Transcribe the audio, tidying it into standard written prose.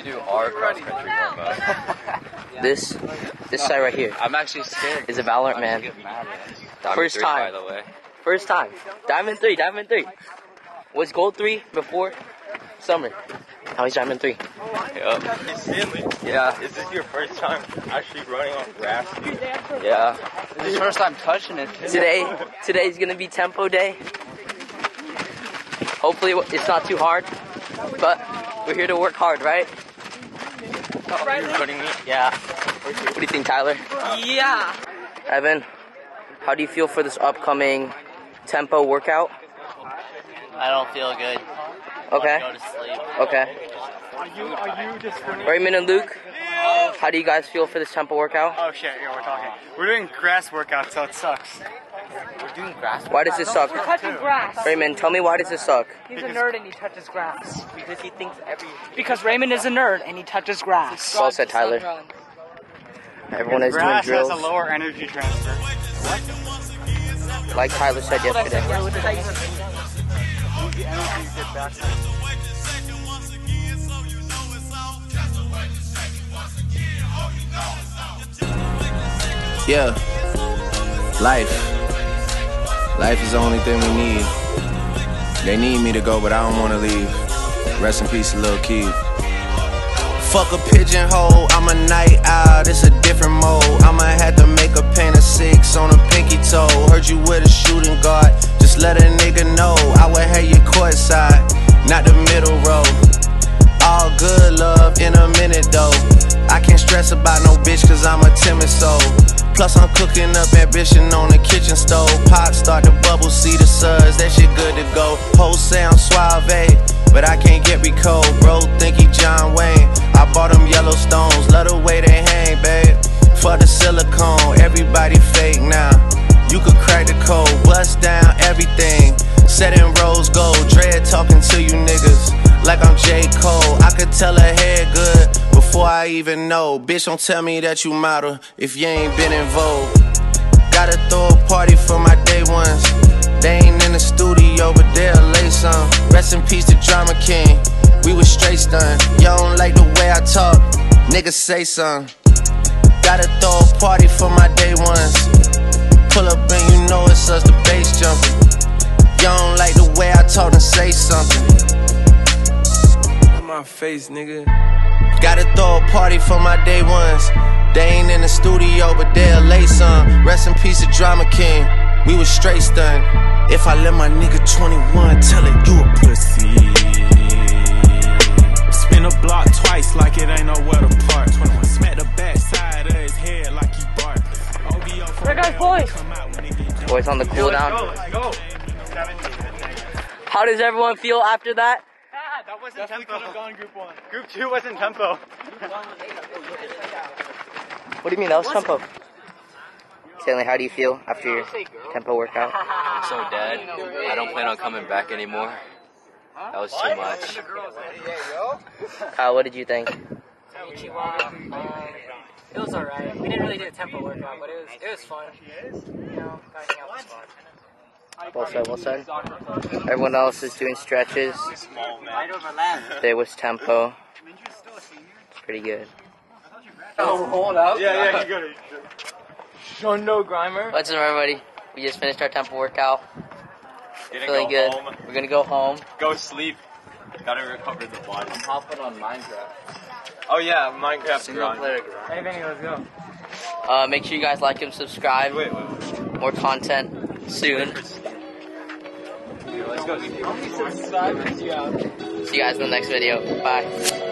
actually do our cross-country workout. This side right here I'm actually scared. is a Valorant man. First time. By the way. First time. Diamond 3, Diamond 3. Was Gold 3 before summer. Now he's Diamond 3. Yep. Yeah. Is this your first time actually running on grass? Yeah. This is your first time touching it. Today's gonna be tempo day. Hopefully it's not too hard, but we're here to work hard, right? Oh, you're recording me? Yeah. What do you think, Tyler? Yeah. Evan, how do you feel for this upcoming tempo workout? I don't feel good. Okay. Go to sleep. Okay. Are you discriminating? Raymond and Luke, how do you guys feel for this tempo workout? Oh shit, yeah, we're talking. We're doing grass workout, so it sucks. We're doing grass. Why does this suck? We're touching grass. Raymond, tell me why does this suck? He's a nerd and he touches grass. Because he thinks Because Raymond is a nerd and he touches grass. Well said, Tyler. Everyone is doing Grass drills. has a lower energy transfer. Like Tyler said yesterday. The energy gets back. Yeah, life is the only thing we need. They need me to go, but I don't wanna leave. Rest in peace, Lil Keith. Fuck a pigeonhole, I'm a night owl, it's a different mode. I'ma have to make a paint of 6 on a pinky toe. Heard you with a shooting guard, just let a nigga know. I would have you courtside, not the middle row. All good love in a minute though. I can't stress about no bitch cause I'm a timid soul. Plus I'm cooking up ambition on the kitchen stove. Pop start to bubble, see the suds, that shit good to go. Whole sound suave, but I can't get me cold. Bro, think he John Wayne. I bought them Yellowstones, love the way they hang, babe. For the silicone, everybody fake now. You could crack the code, bust down everything. Set in rose gold, dread talking to you niggas like I'm J. Cole. I could tell her head good before I even know. Bitch, don't tell me that you model if you ain't been in vogue. Gotta throw a party for my day ones. They ain't in the studio, but they'll lay some. Rest in peace to Drama King, we was straight stunned. Y'all don't like the way I talk, niggas say something. Gotta throw a party for my day ones. Pull up and you know it's us, the bass jumping. Y'all don't like the way I talk, and say something. My face, nigga. Gotta throw a party for my day ones. They ain't in the studio, but they'll lay some. Rest in peace to Drama King, we was straight stunned. If I let my nigga 21 tell it, you a pussy. Spin a block twice like it ain't nowhere to park. 21 smack the back side of his head like he barked. There goes boys. Boys on the cooldown. Go. How does everyone feel after that? That wasn't tempo. Could have gone group 1. Group 2 wasn't tempo. What do you mean, that was tempo? Stanley, how do you feel after your tempo workout? I'm so dead. I don't plan on coming back anymore. That was too much. Kyle, what did you think? It was alright. We didn't really do a tempo workout, but it was fun. You know, hanging out was fun. Well said, well said. Everyone else is doing stretches. There was tempo. Pretty good. Oh, hold up. Yeah, you got it. Shundo Grimer. What's up, everybody? We just finished our tempo workout. Feeling Go good. home. We're gonna go home. Go sleep. Gotta recover the body. I'm hopping on Minecraft. Oh yeah, Minecraft. Single player. Hey, Benny, let's go. Make sure you guys like and subscribe. Wait. More content soon. Let's go. How many subscribers do you have? See you guys in the next video. Bye.